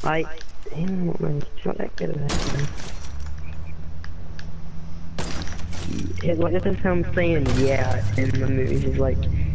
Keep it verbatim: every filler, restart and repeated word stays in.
Like, damn, man, she's not that good at that. Yeah, like, this is him saying yeah in the movie. He's like,